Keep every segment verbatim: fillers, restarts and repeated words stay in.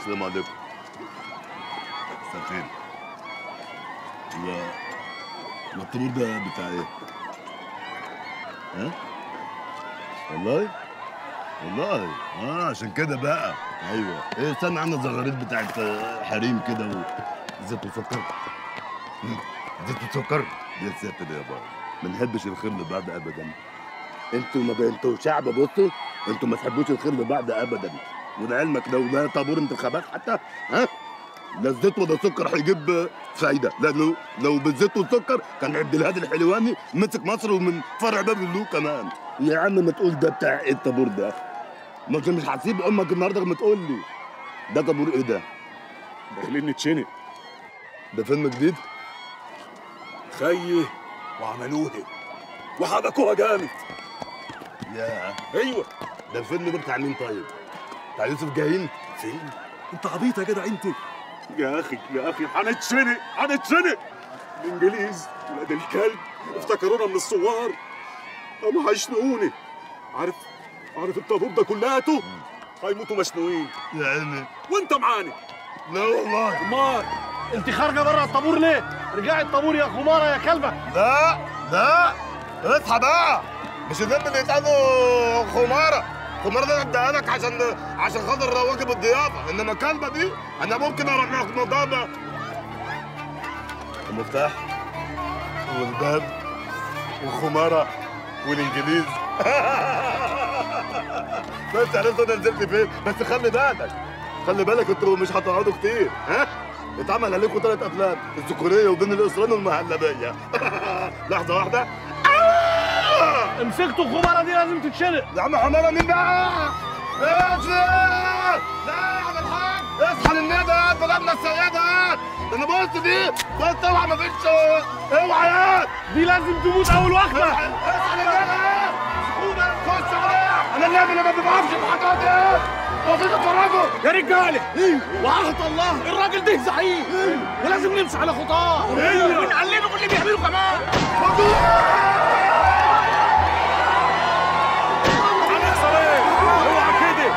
السلام عليكم. مساء الخير. هو هو الطابور ده بتاع ايه؟ ها؟ والله؟ والله اه عشان كده بقى. ايوه ايه استنى عندنا الزغاريد بتاعت حريم كده و زيت وسكر. زيت وسكر يا ساتر يا بابا. ما نحبش الخير لبعض ابدا. انتوا ما انتوا شعب بصوا انتوا ما تحبوش الخير لبعض ابدا. ولعلمك لو ده طابور انتخابات حتى ها لا الزيت ولا السكر هيجيب فايده، لانه لو بالزيت والسكر كان عبد الهادي الحلواني مسك مصر ومن فرع باب اللوق كمان. يا عم ما تقول ده بتاع ايه الطابور ده؟ مش مش هسيب امك النهارده ما تقول لي ده طابور ايه ده؟ داخلين نتشنق. ده فيلم جديد؟ خيه وعملوه وحبكوها جامد. ياه ايوه ده الفيلم ده بتاع مين طيب؟ بتاع يوسف جاهين؟ فين؟ انت عبيط يا جدع انت. يا اخي يا اخي هنتشنق هنتشنق. الانجليز ولاد الكلب افتكرونا من الثوار قاموا هيشنقوني. عارف عارف الطابور ده كلياته هيموتوا مشنوقين. يا عيني وانت معانا. لا والله. امال انت خارجه بره الطابور ليه؟ رجعي الطابور يا خماره يا كلبه. لا لا اصحى بقى. مش الذنب اللي يتقالوا خماره. خماره ده اديها لك عشان عشان خاطر واجب الضيافه، انما الكلبه دي انا ممكن اروح نضابه. المفتاح والباب والخماره والانجليز. بس عرفت انا نزلت فين، بس خلي بالك خلي بالك انتوا مش هتقعدوا كتير. ها؟ اتعمل عليكم ثلاث افلام، الذكوريه وبين الاسران والمهلبيه. لحظه واحده. مسكتوا الخماره دي لازم تتشنق. يا عم حماره مين بقى؟ اصحى! لا يا عم الحاج اصحى للندى بلدنا السيدات. انا بص دي بص اوعى ما فيش اوعى يا دي لازم تموت اول واحده. اصحى للندى سخونه خش عليها. انا النبي اللي ما بفهمش في الحاجات دي. بصيت اتفرجوا يا رجاله وعهد الله الراجل ده زعيم ولازم نمشي على خطاه ونقلده باللي بيعمله كمان. هنخسر ايه؟ اوعى كده.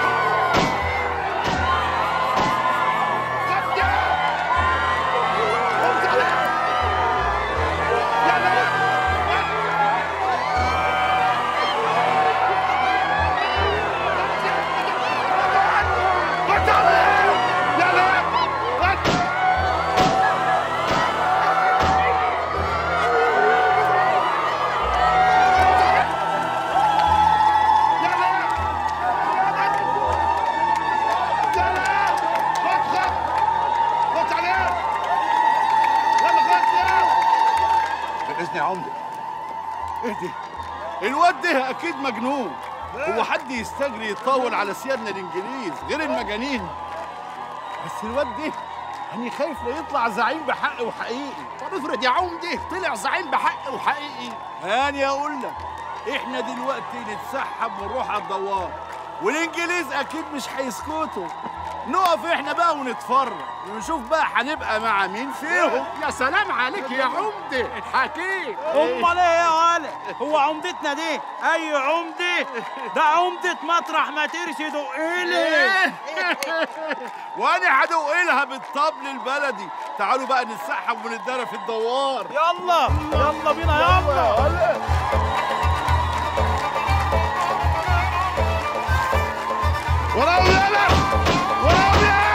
يا عمده ايه ده؟ الواد ده اكيد مجنون. هو حد يستجري يطول على سيادنا الانجليز غير المجانين؟ بس الواد ده يعني خايف لا يطلع زعيم بحق وحقيقي. طب افرض يا عمده طلع زعيم بحق وحقيقي، هاني اقول لك احنا دلوقتي نتسحب ونروح على الدوار والانجليز اكيد مش هيسكتوا. نقف احنا بقى ونتفرج ونشوف بقى هنبقى مع مين فيهم. يا سلام عليك يا عمده حكيم. امال ايه يا ولد؟ هو عمدتنا دي اي عمده؟ ده عمده مطرح ما ترشي دقيلي. وانا هدق لها بالطبل البلدي. تعالوا بقى نتسحب ونتدرى في الدوار. يلا يلا بينا يلا. وراهم يلا وراهم يلا.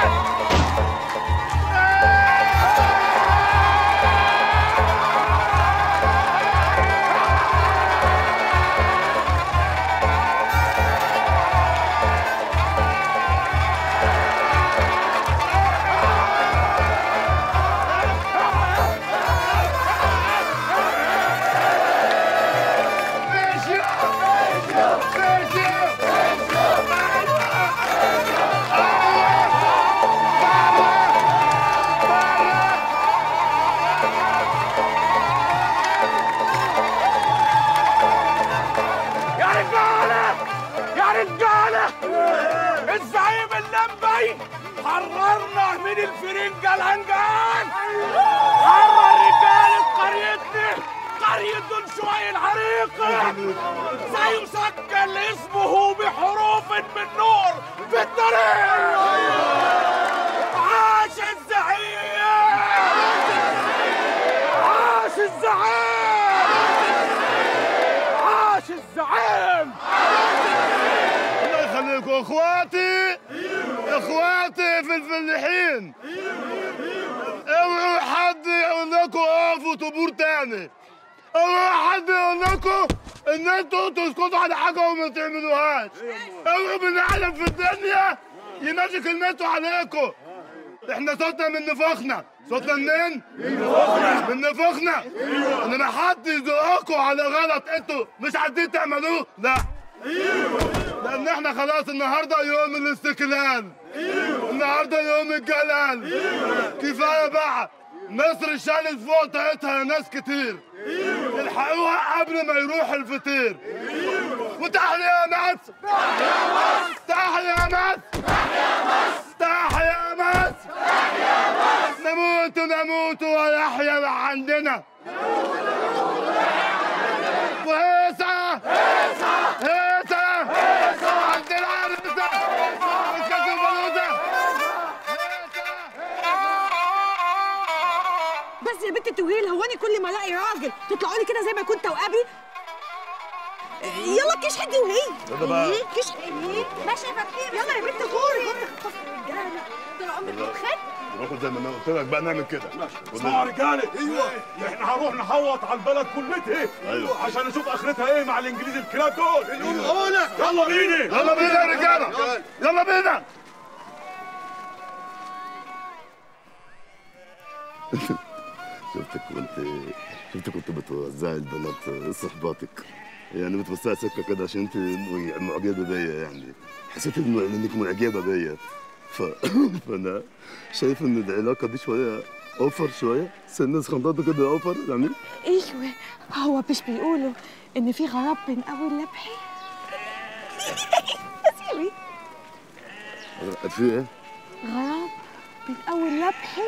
الزعيم اللمبي حررنا من الفرنجة الهنجان. حرر رجالة قريتنا قرية دون شوي العريقة زي مسجل اسمه بحروف من نور في الطريق. دلوقتي في الفلاحين. اوعوا حد يقول لكم اقفوا طابور تاني. اوعوا حد يقول لكم ان انتوا تسكتوا على حاجه وما تعملوهاش. اوعوا بني ادم في الدنيا يمشي كلمته عليكم. احنا صوتنا من نفوخنا. صوتنا منين؟ من نفوخنا. من نفوخنا. انما حد يزقكم على غلط انتوا مش عايزين تعملوه، لا. لان احنا خلاص النهارده يوم الاستقلال. النهارده يوم الجلال. كفايه بقى. مصر شالت فوق طاقتها ناس كتير. الحقوها قبل ما يروح الفطير. وتحيا يا مصر. تحيا يا مصر. تحيا يا مصر. نموت نموت ويحيا عندنا. وهيصة هيصة هيصة هيصة عند العروسة. اسكت البلوزة. بس يا بنت توهيل، هو انا كل ما الاقي راجل تطلعوا لي كده زي ما كنت وابي؟ يلا كيش حدي وهي. يلا بقى. كيش حدي ماشي يا فتحي. يلا يا بنت غوري. طول عمرك متخيل؟ ناخد زي ما انا قلت لك بقى نعمل كده. اسمعوا يا رجاله. ايوه احنا هنروح نحوط على البلد كلتها. ايوه عشان نشوف اخرتها ايه مع الانجليز الكلاب دول. ايوه يلا بينا. يلا بينا يا رجاله. يلا بينا. شفتك وانت شفتك كنت بتوزعي البنات صحباتك، يعني بتوسعي سكه كده عشان انت معجبه بيا، يعني حسيت انه انك معجبه بيا. ف... فانا شايف ان العلاقه دي شويه اوفر، شويه سن خنطاطه كده اوفر يعني. ايوه هو مش بيقولوا ان في غراب بين اول لبحي؟ اسيبي في ايه؟ غراب بين اول لبحي.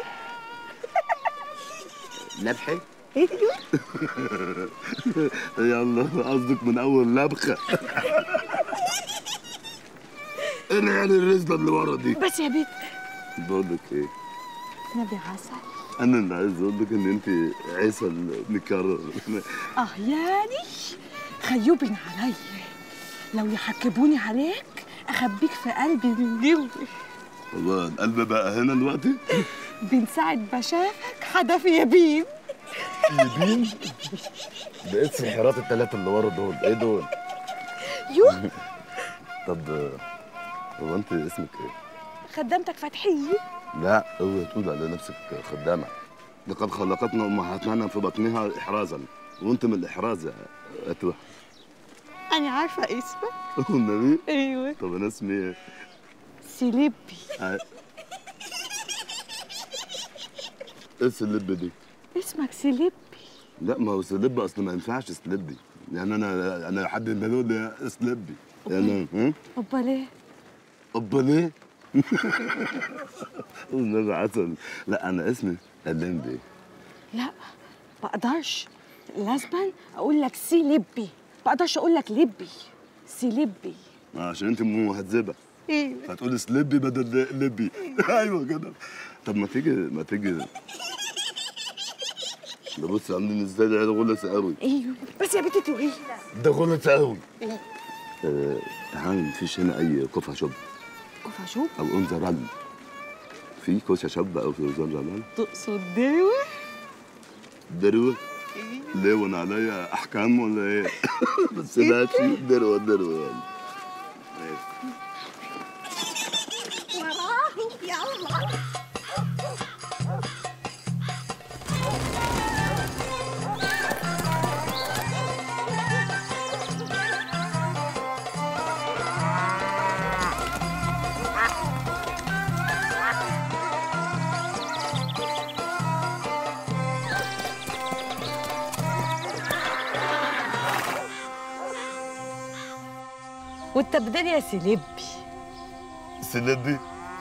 لبحي؟ ايوه يلا قصدك من اول لبخه. انا يعني الرزبه اللي ورا دي. بس يا بنت بقول لك ايه؟ نبي عسل. انا اللي عايز اقول لك ان انت عسل مكرر. اه يعني خيوبين عليا، لو يحكبوني عليك اخبيك في قلبي من جوه. والله القلب بقى هنا دلوقتي. من ساعة ما شافك حدف يبين. يبين؟ ده ايه السحرات الثلاثة اللي ورا دول؟ ايه دول؟ يوه. طب هو انت اسمك ايه؟ خدامتك فتحية. لا اوعي تقول على نفسك خدامة. لقد خلقتنا امهاتنا في بطنها احرازا، وانت من الاحراز يا اتوه. أنا عارفة اسمك. والنبي؟ أيوه. طب انا اسمي ايه؟ سلبي. ايه السلب دي؟ اسمك سلبي. لا ما هو سلب اصل ما ينفعش سلبي، يعني انا انا حد ما يقول لي سلبي يعني. امال ايه؟ امال ايه؟ والنبي عسل. لا انا اسمي اللمبي. لا ما اقدرش، لازما اقول لك سلبي، ما اقدرش اقول لك لبي. سلبي. عشان انت مهذبه. ايوه هتقولي سلبي بدل لبي. ايوه كده. طب ما تيجي ما تيجي ده بص عاملين ازاي، ده غلس قوي. ايوه بس يا بنتي توهي. ده غلس قوي. ايه؟ آه تعالي مفيش هنا اي كفه شب كفه شوب او انزرال؟ في كوشه شب او في انزرال؟ تقصد دروه؟ دروه؟ ليه وانا عليا احكام ولا ايه؟ بس ماشي دروه دروه يعني. وراه يلا. وانت بدني يا سلبي. سلبي؟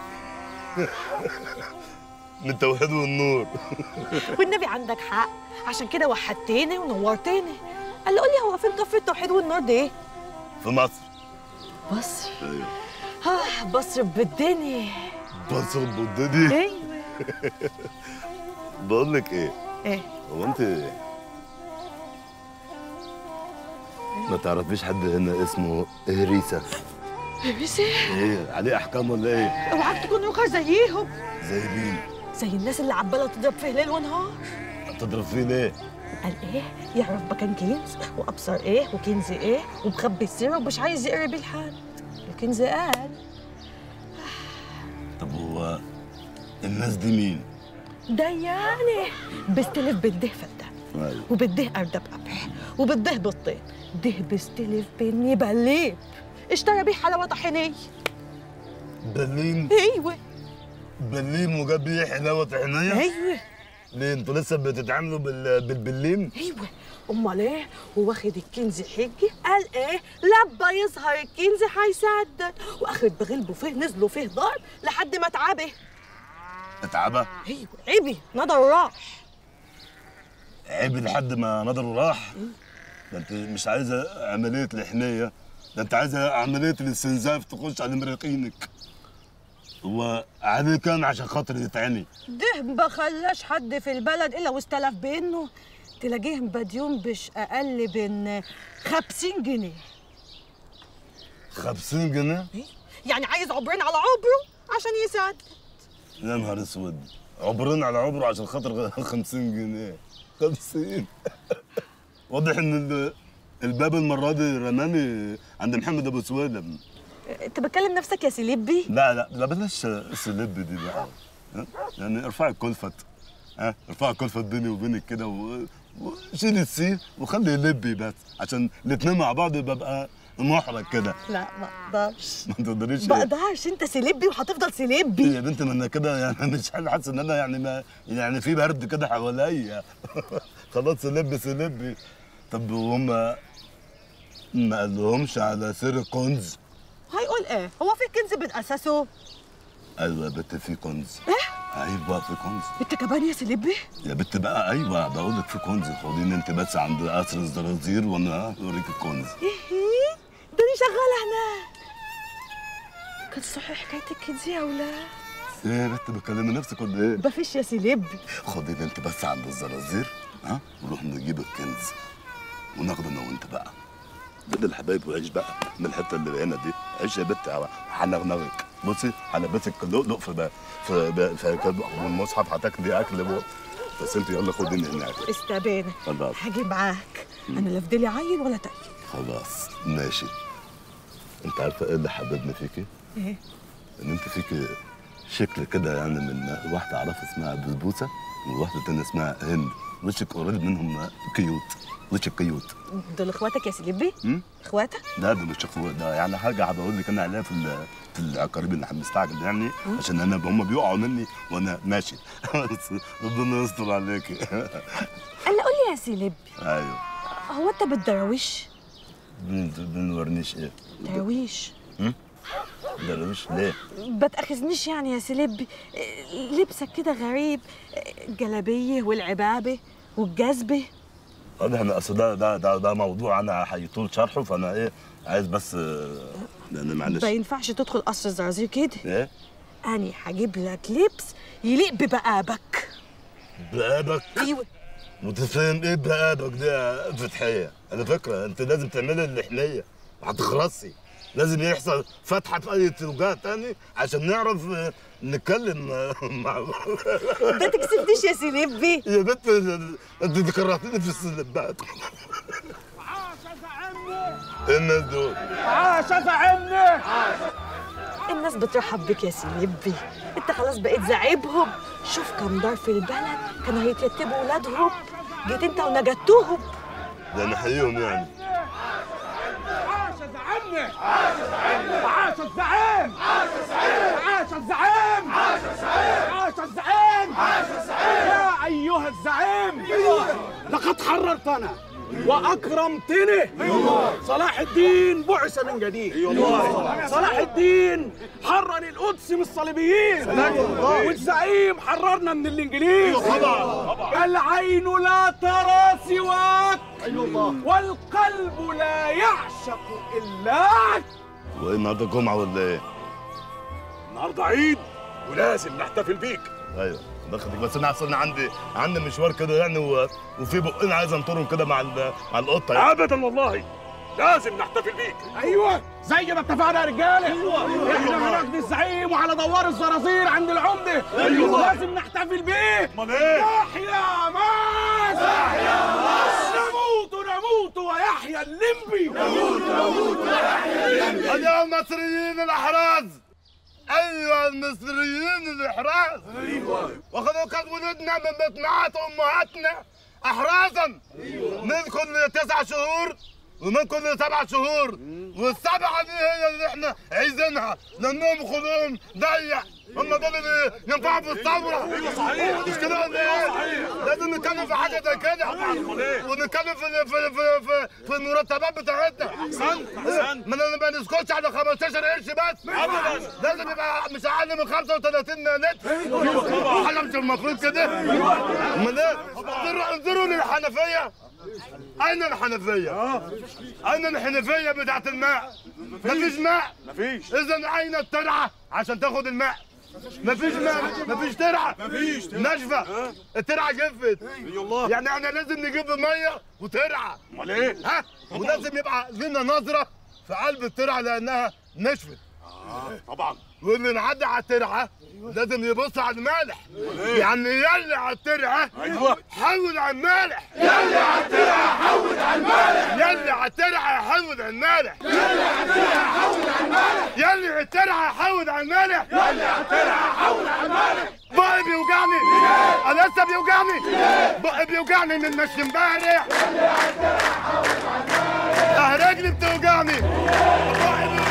من التوحيد والنور. والنبي عندك حق، عشان كده وحدتني ونورتني. قال لي قول لي هو فين كفر التوحيد والنور ده ايه؟ في مصر. مصر؟ ايوه. اه مصر بالدنيا. مصر بالدنيا؟ ايوه. بقول لك ايه؟ ايه؟ هو انت ما تعرفيش حد هنا اسمه هريسة؟ بيبسي ايه عليه احكام ولا ايه؟ اوعاك تكون رقع زيهم، زي مين؟ زي الناس اللي عباله تضرب فيه ليل ونهار. تضرب فيه ليه؟ قال ايه؟ يعرف مكان كنز وابصر ايه وكنز ايه ومخبي السر ومش عايز يقرب لحد. الكنز قال. طب هو الناس دي مين؟ ديانه بيستلف بالده فده ايوه وبده اردب قبح وبده بطين. ده بيستلف بني بليب اشترى بيه حلاوه طحينيه. بليم؟ ايوه بليم وجاب لي حلاوه طحينيه؟ ايوه. ليه انتوا لسه بتتعاملوا بال... بالبليم؟ ايوه امال ايه؟ وواخد الكنز حجي قال ايه؟ لبا يظهر الكنز هيسدد واخد بغلبه فيه نزلوا فيه ضرب لحد ما اتعبه. اتعبى؟ ايوه عبي نضر راح. عيب لحد ما نضره راح؟ ده انت مش عايزه عمليه الحنيه، ده انت عايزه عمليه الاستنزاف تخش على مريقينك. هو عليه كام عشان خاطر يتعني؟ ده ما خلاش حد في البلد الا واستلف بينه. تلاقيه مبديون بش اقل من خمسين جنيه. خمسين جنيه؟ يعني عايز عبرين على عبره عشان يسدد. يا نهار اسود، عبرين على عبره عشان خاطر خمسين جنيه. خمسين واضح ان الباب المره دي رماني عند محمد ابو سويلة. انت بتكلم نفسك يا سليبي؟ لا لا لا بلاش السلب دي بقى، يعني ارفعي الكلفت، ها ارفعي الكلفت بيني وبينك كده وشيلي السي وخلي لبي بس عشان الاثنين مع بعض ببقى محرج كده. لا ما اقدرش. ما تقدريش؟ ما اقدرش، انت سلبي وهتفضل سلبي يا بنت. ما انا كده يعني مش حاسس ان انا يعني ما يعني في برد كده حواليا. خلاص سلبي سلبي. طب وهم ما قالهمش على سر الكنز؟ هيقول ايه؟ هو في كنز من اساسه؟ ايوه يا بنت في كنز. ايه؟ ايوه في كنز. انت كمان يا سلبي؟ يا بنت بقى ايوه بقول لك في كنز. خديني انت بس عند قصر الزرازير وانا اوريك الكنز. ايه؟ ده انا شغاله هناك. كان صحيح حكايه الكنز يا ولاد؟ ايه يا بنت بتكلمي نفسك ولا ايه؟ مفيش يا سلبي. خديني انت بس عند الزرازير ها ونروح نجيب الكنز وناخده انا وانت بقى. بدل الحبايب وعيش بقى من الحته اللي هنا دي. عيش يا بنت هنغنغك. بصي هلبسك لؤلؤ في في في والمصحف هتاكلي اكل بقى. بس انت يلا خديني هناك. استبانه. خلاص هاجي معاك. انا لا فضلي عيل ولا تقيل. خلاص ماشي. انت عارفه ايه اللي حببني فيكي؟ ايه؟ ان انت فيكي شكل كده يعني من واحده اعرفها اسمها بسبوسه وواحده تانيه اسمها هند. وشك قريب منهم كيوت. وشك كيوت. دول اخواتك يا سلبي؟ اخواتك؟ لا ده مش اخوات، ده يعني حاجه هبقول لك انا عليها في في العقارب اللي مستعجل يعني عشان انا هم بيقعوا مني وانا ماشي. ربنا يستر عليكي. انا قول لي يا سلبي. ايوه. هو انت بالدراويش؟ بالورنيش ايه؟ دراويش. امم دراويش ليه؟ ما تاخذنيش يعني يا سلبي. لبسك كده غريب. الجلابيه والعبابه والجزبه. اه احنا اصل ده ده ده, ده موضوع انا هيطول شرحه فانا ايه عايز بس لان معلش ما ينفعش تدخل قصر الزرازير كده. ايه؟ انا هجيب لك لبس يليق ببقابك. بقابك؟ ايوه. متفاهم ايه بقابك دي يا فتحيه؟ على فكره انت لازم تعملي اللحنيه وهتخرسي. لازم يحصل فتحه في اي توجيه تاني عشان نعرف نتكلم مع بعض. ما تكسفنيش يا سلبي. يا بنت انت كرهتني في السلبات. عاش يا زعمي. ايه الناس دول؟ عاش يا زعمي. الناس بترحب بك يا سلبي. انت خلاص بقيت زعيبهم. شوف كم دار في البلد كانوا هيتيتبوا ولادهم. جيت انت ونجدتوهم. ده انا حقيقهم يعني. عاش يا زعمي. عاش يا زعمي. عاش الزعيم. عاش الزعيم. عاش الزعيم. عاش الزعيم. عاش الزعيم. عاش الزعيم. يا ايها الزعيم. لقد حررتنا واكرمتني. صلاح الدين بعث من جديد. صلاح الدين حرر القدس من الصليبيين. والزعيم حررنا من الانجليز. العين لا ترى سواك والقلب لا يعشق الاك. وايه النهارده جمعه ولا ايه؟ النهارده عيد ولازم نحتفل بيك. ايوه باخدك بس انا اصل عندي عندي مشوار كده يعني و... وفي بقين عايز انطرهم كده مع ال... مع القطه يعني. ابدا والله لازم نحتفل بيك. ايوه زي ما اتفقنا يا رجاله. ايوه احنا هناخد الزعيم وعلى دوار الزرازير عند العمده. ايوه لازم نحتفل بيه. امال ايه؟ يحيى مصر، يحيى مصر، نموت نموت ويحيى الليمبي، نموت نموت ويحيى الليمبي. أيها المصريين الأحراز، أيها المصريين الأحراز، أيوه وخذوا كد ولدنا من بطنات أمهاتنا أحرازا، أيوه من كل تسع شهور ومن كل سبع شهور، والسبعة دي هي اللي احنا عايزينها لأنهم خلقهم ضيق، هم دول اللي ينفعوا في الثورة. ايوه صحيح. مش كده ولا ايه؟ لازم نتكلم في حاجة زي كده ونتكلم في في في في, في المرتبات بتاعتنا. احسنت احسنت. ما نسكتش على خمستاشر قرش بس ابدا، لازم يبقى مش اقل من خمسة وثلاثين لتر. ايوه طبعا. احنا مش المفروض كده؟ امال ايه؟ انظروا انظروا للحنفية. أين الحنفية؟ أين الحنفية بتاعت الماء؟ مفيش ماء. مفيش. إذا أين الترعة عشان تاخد الماء؟ مفيش ماء، مفيش ترعة. مفيش. ناشفة. الترعة جفت. الله. يعني احنا لازم نجيب مية وترعة. امال ايه؟ ها؟ ولازم يبقى لنا نظرة في قلب الترعة لأنها نشفت. اه طبعا. واللي نعدي على الترعة لازم يبص على المالح. يعني يلي على الترعة ايوه حول على المالح. يلي على الترعه حود على المالح، يلي على الترعة حول على المالح. يلي على الترعه حود على المالح، يلي على الترعة حول على المالح. يلي على الترعه حود على المالح. بقي بيوجعني. انا لسه بيوجعني. بقي بيوجعني من مشي امبارح. اه رجلي بتوجعني. بقي